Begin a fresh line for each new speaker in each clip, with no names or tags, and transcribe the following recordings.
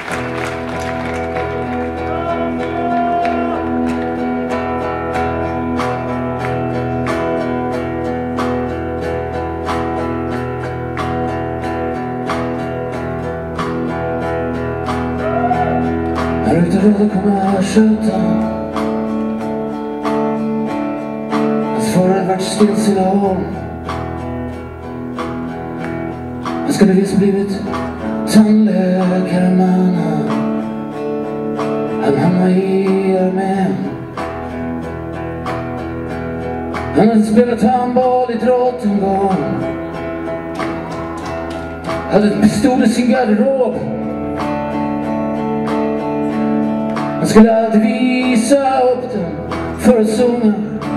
Här ute då kommer jag skjuta. Hans förare vart stillsilla om. Han skulle visst blivit tandläkare, men han hamnade i armén. Han hade spelat handboll i drott en gång. Hade en pistol i sin garderob. Han skulle alltid visa upp den för att sjunga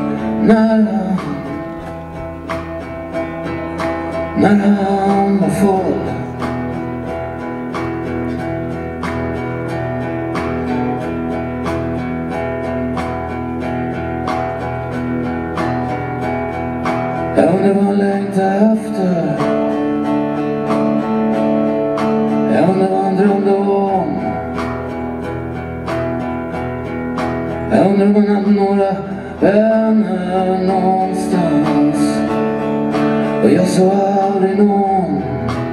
när han var full. Jag undrar vad han längtade efter. Jag undrar vad han drömde om. Jag undrar om han hade några vänner någonstans. Och jag såg aldrig någon.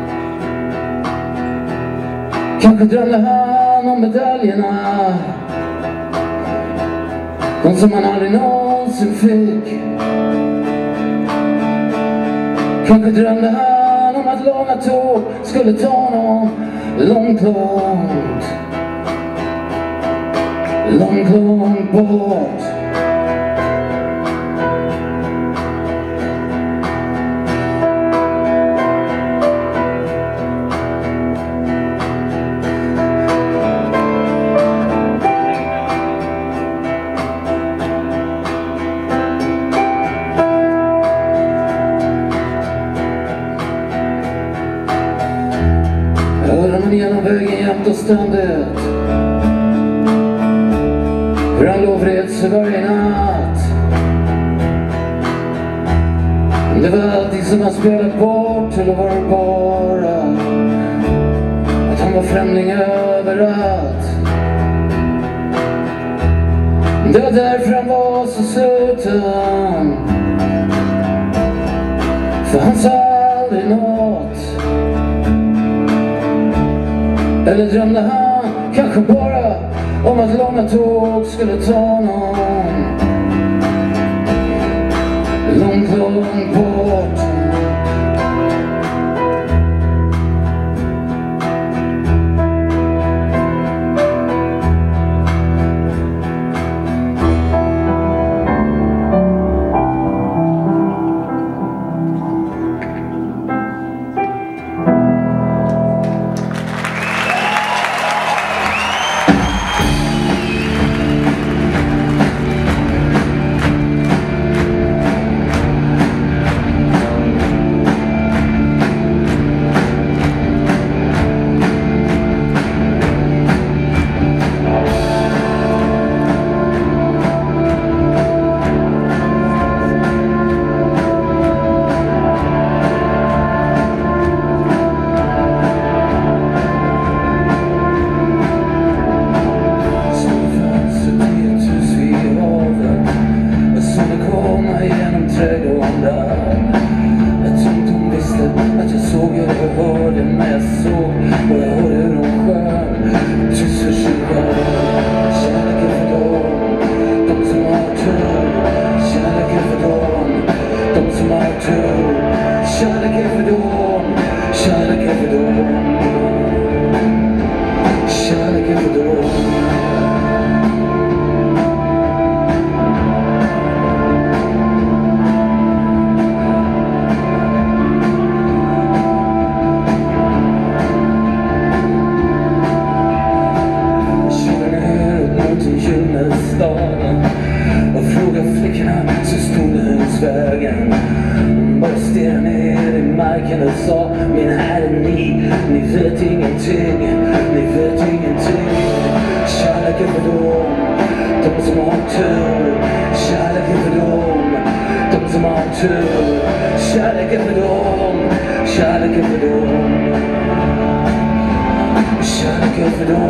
Kanske drömde han om medaljerna, de som han aldrig någonsin fick. Kanske drömde han om att långa tåg skulle ta honom långt, långt, långt, långt bort. Jag hör honom genom vägen jämt och ständigt, hur han lovred sig varje natt. Det var allting som han spelat bort, eller var det bara att han var främling överallt? Det var därför han var så sluten, för han sa aldrig något. Eller drömde han kanske bara om att långa tåg skulle ta någon långt, långt bort. Bara stirrade ner i marken och sa: min herre, ni vet ingenting, ni vet ingenting. Kärleken för dem, de som har tur. Kärleken för dem, de som har tur. Kärleken för dem, kärleken för dem. Kärleken Kärleken för dem.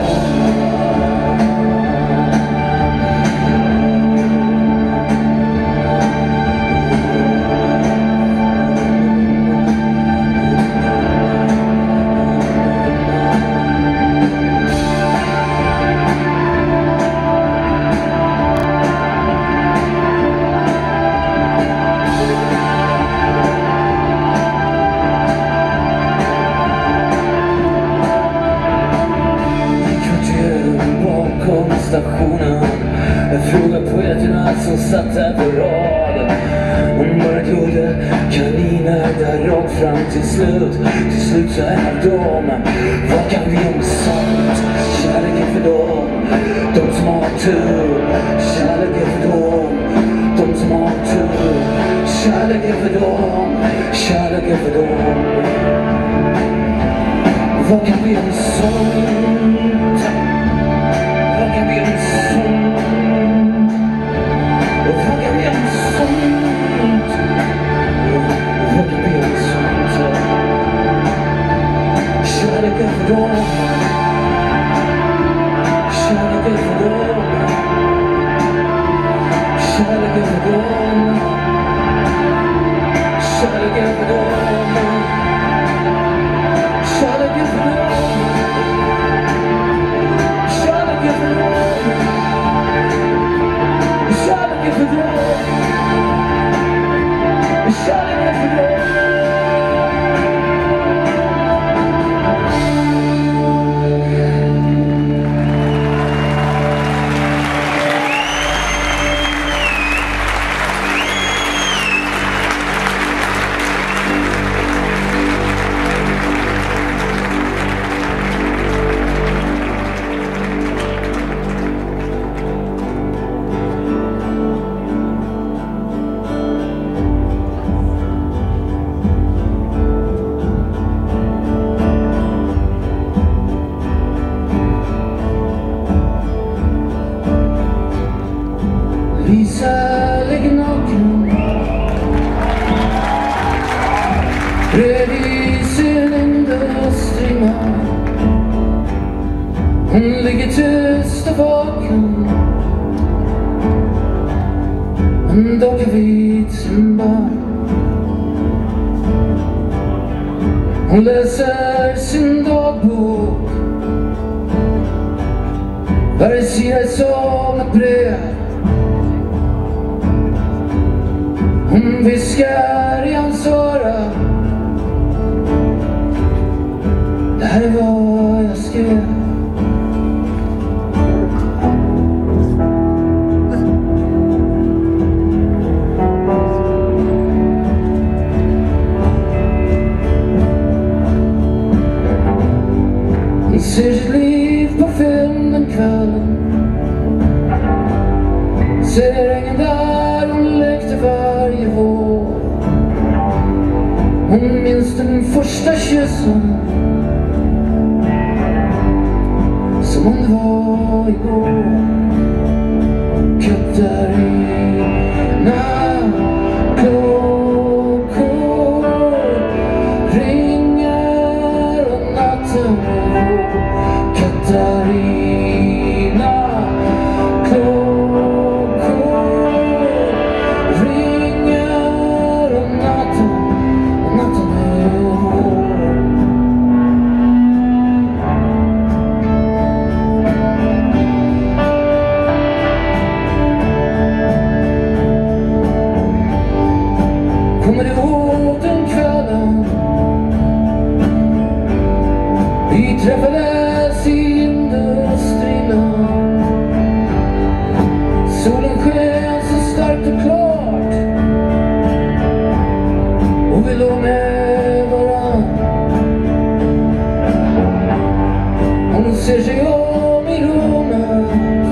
Stationen. Jag frågar poeterna som satt där på rad om mörkglödde kaniner där rakt fram till slut. Till slut så är de. Vad kan vi om sånt? Kärleken för dem, de som har tur. Kärleken för dem, de som har tur. Kärleken för dem, kärleken för dem. Vad kan vi om sånt? Vad kan vi om sånt? Vad kan vi om sånt? Vad kan vi om sånt? Kärleken för dem. Kärleken för dem. Kärleken för dem. Kärleken för dem. Kärleken för dem. Lisa ligger naken bredvid sin industrimma. Hon ligger tyst och vaken, en docka vid sin barn. Hon läser sin dagbok, varje sida är som ett brev. Hon viskar i hans öra, det här är vad jag skrev. Hon ser sitt liv på film den kvällen, ser ängen där hon lekte varje vår. Hon minns den första kyssen som om det var igår. Katarina, klockor ringer och natten är vår. Katarina, kommer du ihåg den kvällen vi träffades i industriland? Solen sken så starkt och klart och vi låg med varann. Hon ser sig om i rummet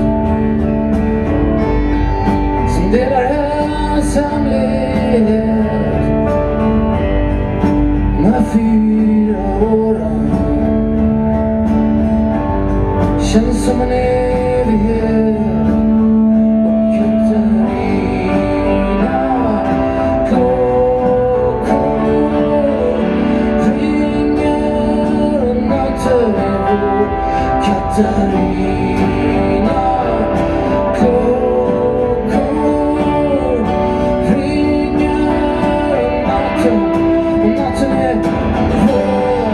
som delar hennes hemlighet. 4 åren känns som en evighet. Och Katarina, klockor ringer och natten är vår. Katarina, klockor ringer natten, och natten är vår.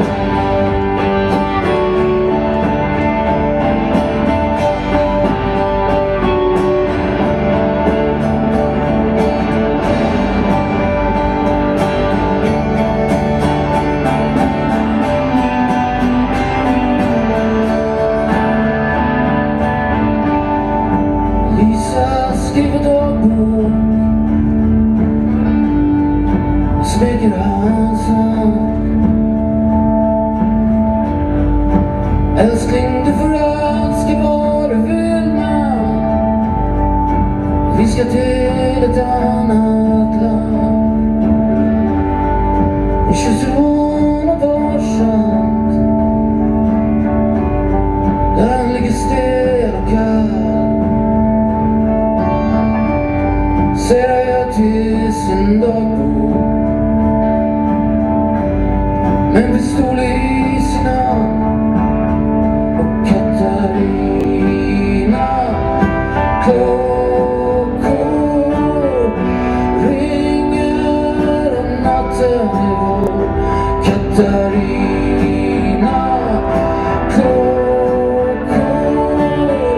Lisa skriver dagbok, smeker hans hand. Älskling, du får önska vad du vill, men vi ska till ett annat land. Och kysser honom varsamt, där han ligger stel och kall. Säger jag till sin dagbok, med en pistol i sin hand. Och Katarina, klockor ringer om natten är vår. Katarina, klockor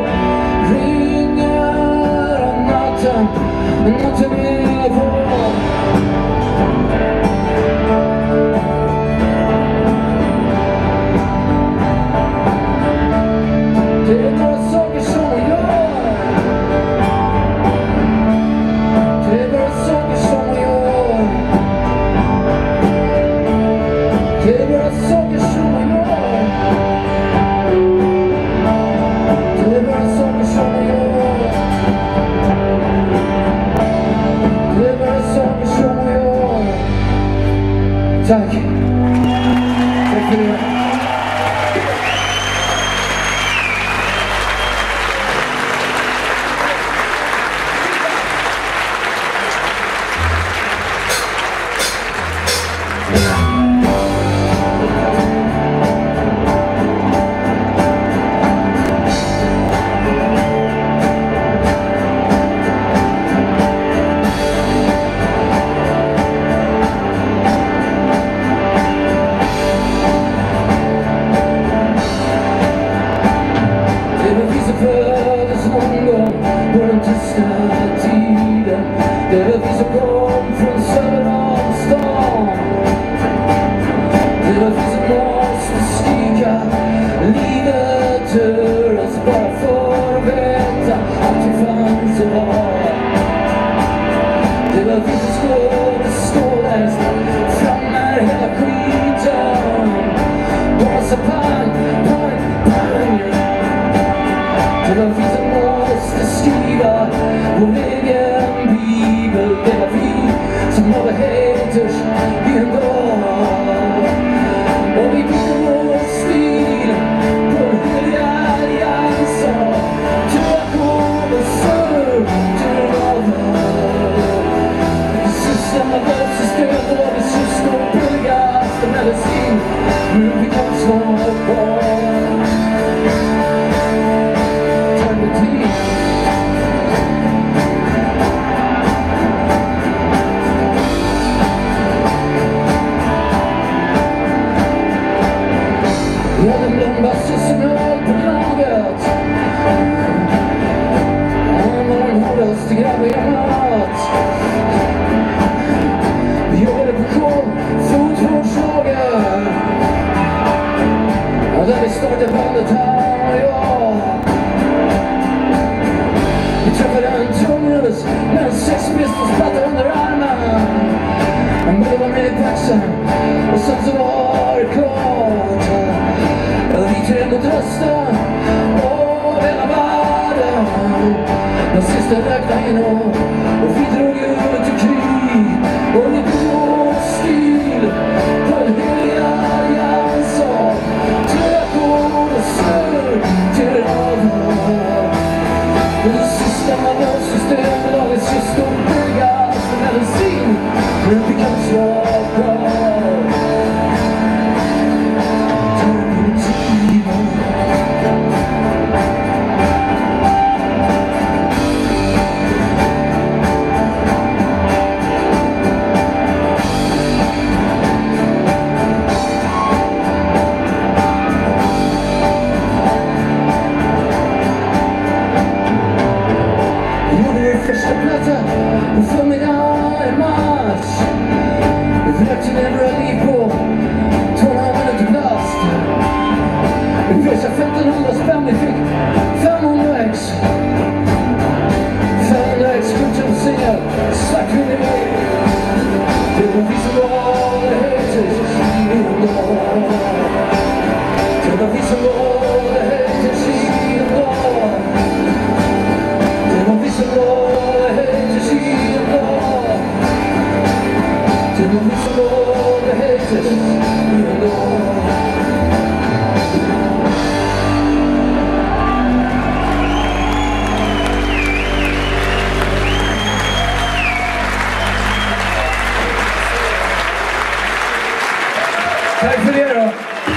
ringer om natten. Natten är vår. Det är bara saker som jag gör. Det är bara saker som jag gör. Det är bara saker som jag gör. Det är bara saker som jag gör. Det är bara saker som jag gör. Tack. Tack för det. Föddes någon gång på den tysta tiden. Det var vi som kom från söder av stan. Det var vi som måste skrika livet ur oss bara för att veta att det fanns och var. Det var vi som skulle stå där fram när hela skiten bara så pang, pang, pang. Det var vi som måste skriva vår egen bibel. Det var vi som var haters i en dag. Och vi byggde vår stil på en helig allians. Till jag kommer sönder till en avhör. System av vårt system var det sista och billigaste medicin. Nu vi kan svara barn. Jag hade en blombasse som jag höll på laget. Han var den hårdaste grabben jag mött. Vi jobbade på kål, fotvårdslaget. Och där vi startade bandet han och jag. Vi träffade en trumrus med en sexpistolsplatta under armen. Han började vara med i paxen och sen så var det klart. Vi tre mot rösten av hela världen. De sista räknade in och vi drog ut i krig. Och vi tog vår stil på en helig allians. Till jag går och snur till en avhör. Det sista man var systembolagets systembigaste medicin. Men vi kan svara bra. första platta och för mina match. Vi försökte leva liv på 2,5 minuter plast. Vi pressade 1500 spänn, vi fick 500 ex. 500 ex, kultursingar, svart vi ner. Det var vi som var det höjtes i en dag. Det var vi som var det höjtes i en dag. Det var vi som var det höjtes i en dag. Det var vi som var det höjtes i en dag. Tack för det då.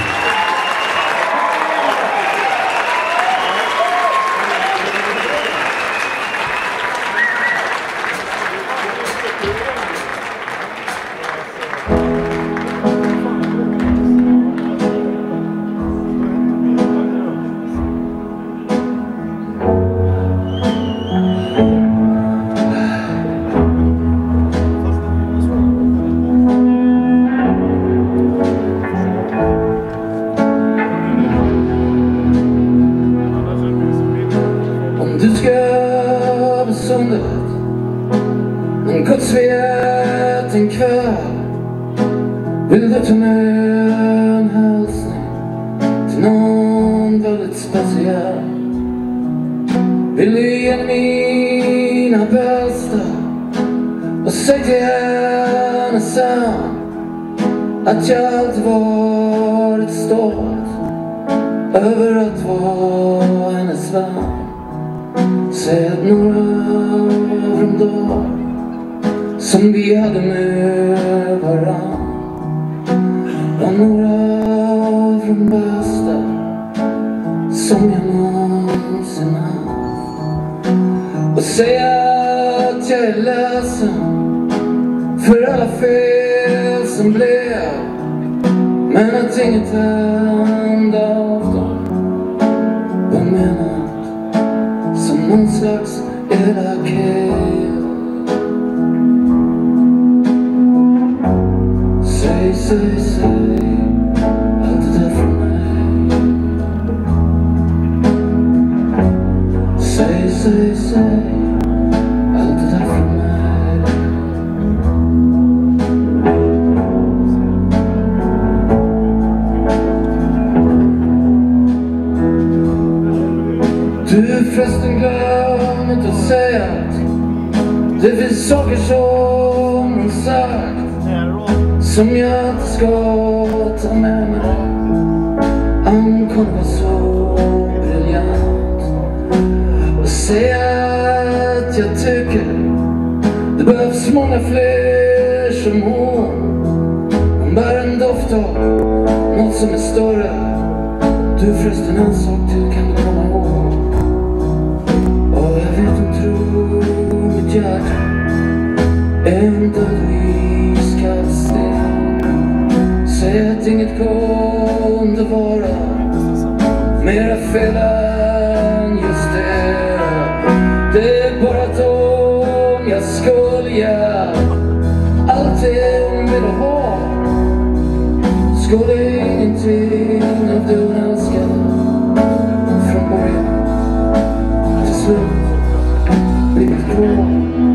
Du ska över sundet en Gudsvet en kväll. Vill du ta med en hälsning till någon väldigt speciell? Vill du ge mina bästa och säg till henne sen att jag alltid varit stolt över att vara hennes vän. Säg att några av de dagar som vi hade med varann var några av de bästa som jag någonsin haft. Och säg att jag är ledsen för alla fel som blev, men att inget hände av dem var menat som någon slags elakhet. Säg, säg, säg allt det där från mig. Säg, säg, säg allt det där från mig. Du förresten glöm inte att säga att det finns saker som hon sagt som jag inte ska ta med mig. Han kunde vara så briljant och säga att jag tycker det behövs många fler som hon. Hon bär en doft av något som är större. Du förresten en sak du kan komma ihåg. Och jag vet hon tror mitt hjärta en dödlig skallsten. Säg att inget kunde vara mera fel än just det. Det är bara att om jag skulle ge allt det hon ville ha, skulle ingenting av det hon älskade från början till slut blivit kvar.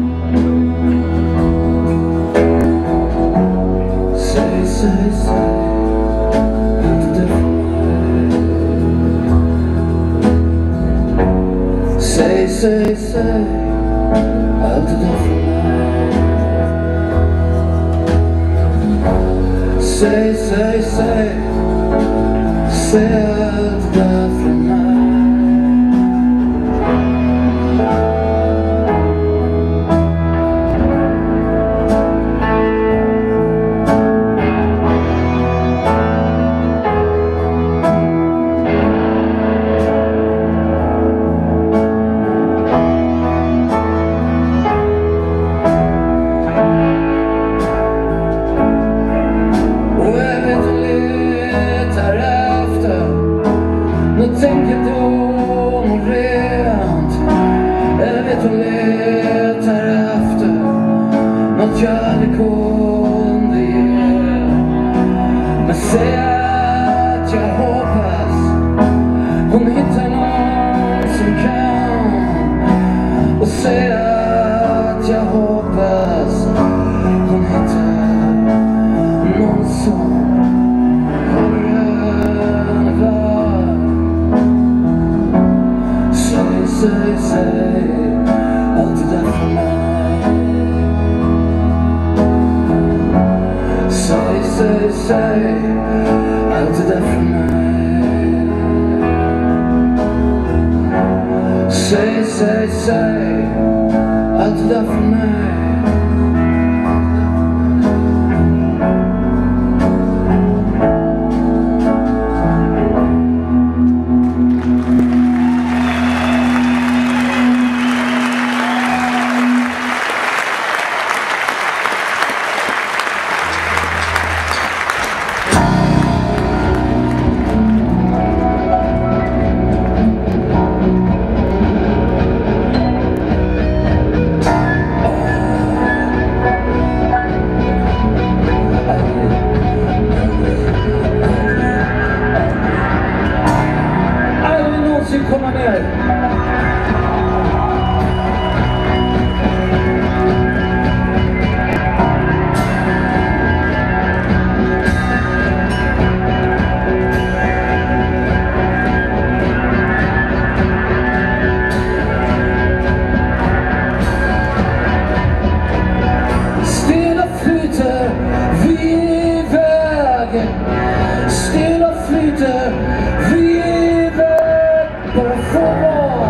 Säg, säg, säg allt det där. Säg, säg, säg allt det där från mig. Säg, säg, säg, säg allt det där från mig. Tänk inte om och rent. Jag vet hon letar Säg att jag hoppas hon hittar någon som kan. Och säg att jag hoppas hon hittar någon som håller henne var. Säg allt det där för mig. Säg allt det där för mig. Säg allt det där för mig. Komma ner. Stilla flyter vi i vägen. Stilla flyter vi i vägen. Bara för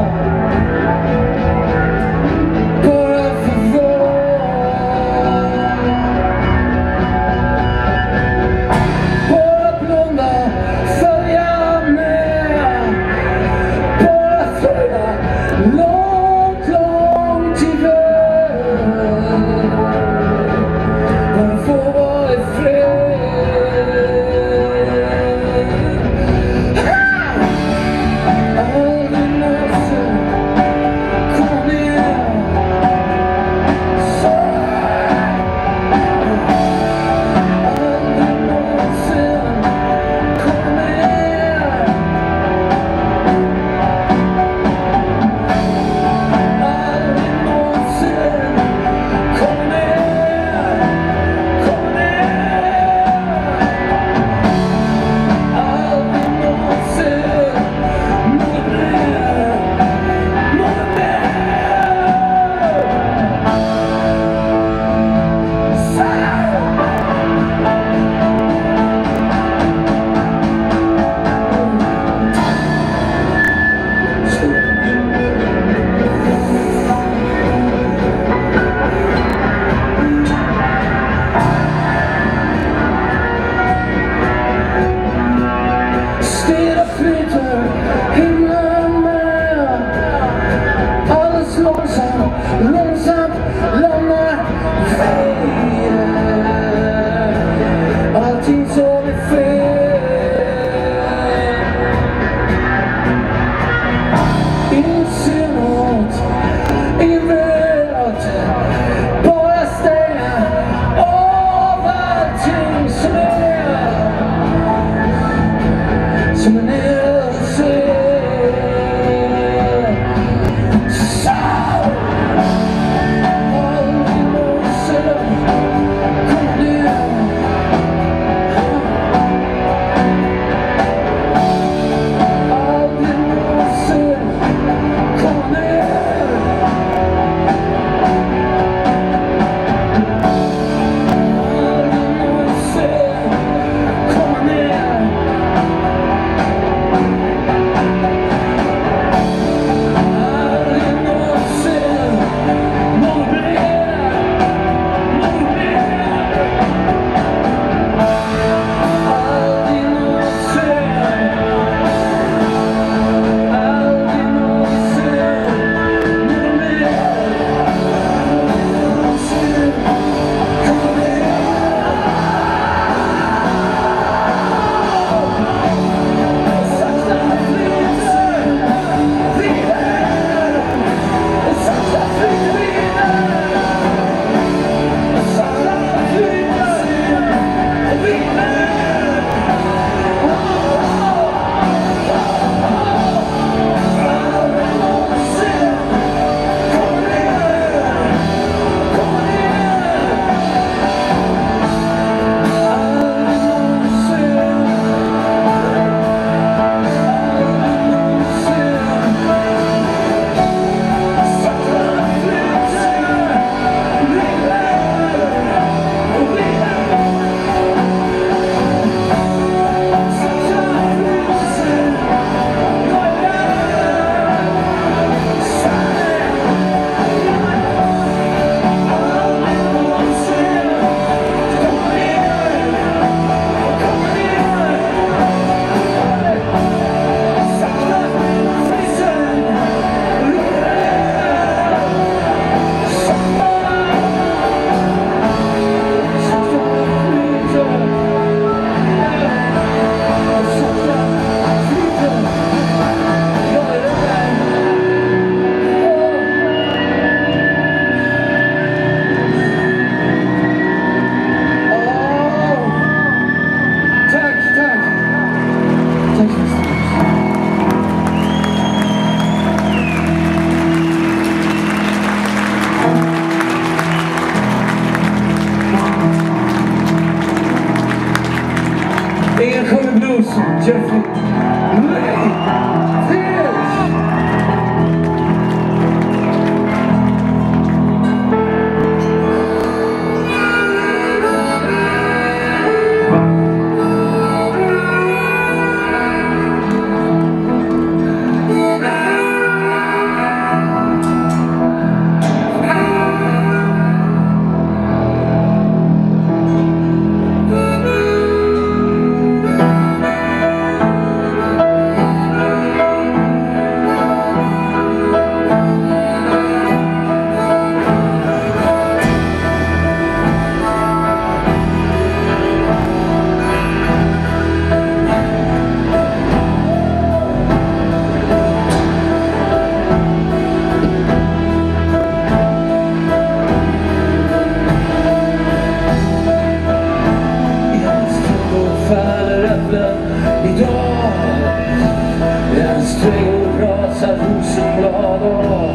rosa rosenblad och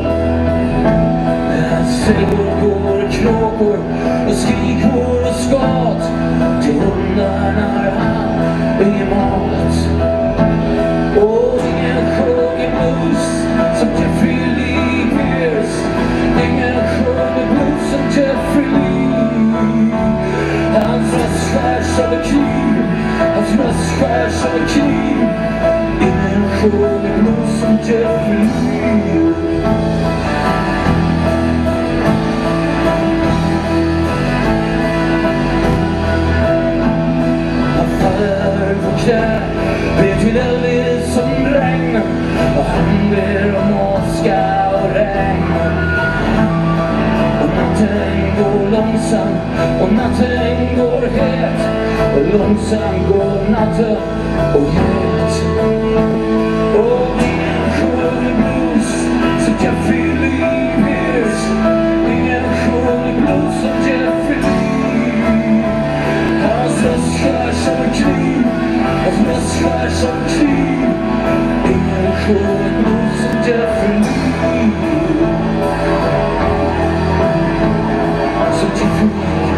strängor går kråkor och skrikor och skat till hundarna har han ingen mat och ingen sjunger blues som Jeffrey Lee Pierce, ingen sjunger blues som Jeffrey Lee. Hans röst skärs av ett kniv, hans röst skärs av ett kniv, ingen sjunger blues som Jeffrey Lee. Ber till Elvis som regn och han ber om åska och regn. Och natten går långsam och natten går het och långsamt går natten och het. Och ingen sjunger blues som Jeffrey Lee Pierce, ingen sjunger blues som Jeffrey Lee. Hans röst skärs av en kniv, hans röst skärs av en kniv, ingen sjunger blues som Jeffrey Lee. Som Jeffrey Lee.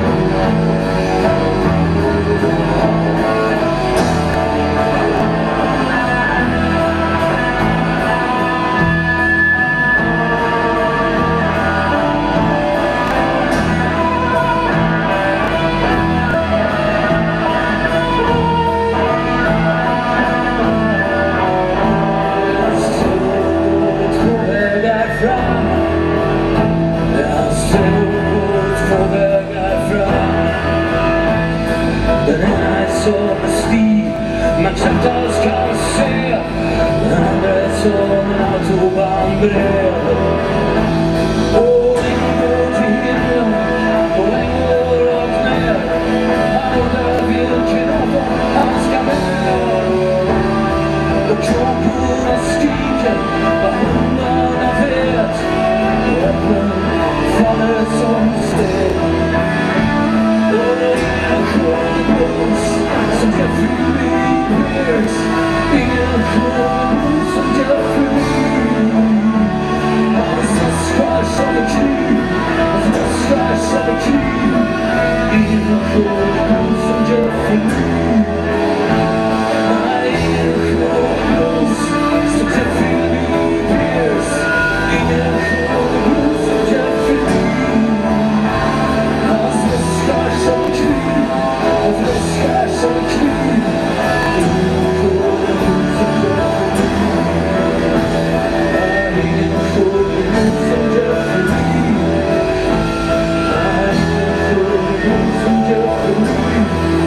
Den ena är som en stig man knappt alls kan se, den andra är som en autobahnbrev. Och den går till himlen och den går rakt ner, han undrar vilken av dem han ska med. Och kråkorna skriker vad hundarna vet, och öppnen faller som sten. Som Jeffrey Lee Pierce, ingen sjunger blues som Jeffrey Lee. Hans röst skärs av en kniv, hans röst skärs av en kniv, ingen sjunger blues som Jeffrey Lee. Nej, ingen sjunger blues som Jeffrey Lee Pierce, ingen sjunger blues som Jeffrey Lee. Hans röst skärs av en kniv, hans röst skärs av en kniv, ingen sjunger blues som Jeffrey Lee. Ingen sjunger blues som Jeffrey Lee. Ingen sjunger blues som Jeffrey Lee.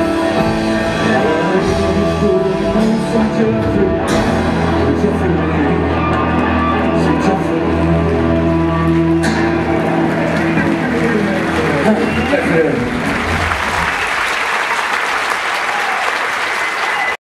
Ingen sjunger blues som Jeffrey Lee. Jeffrey Lee. Som Jeffrey Lee. Jeffrey Lee.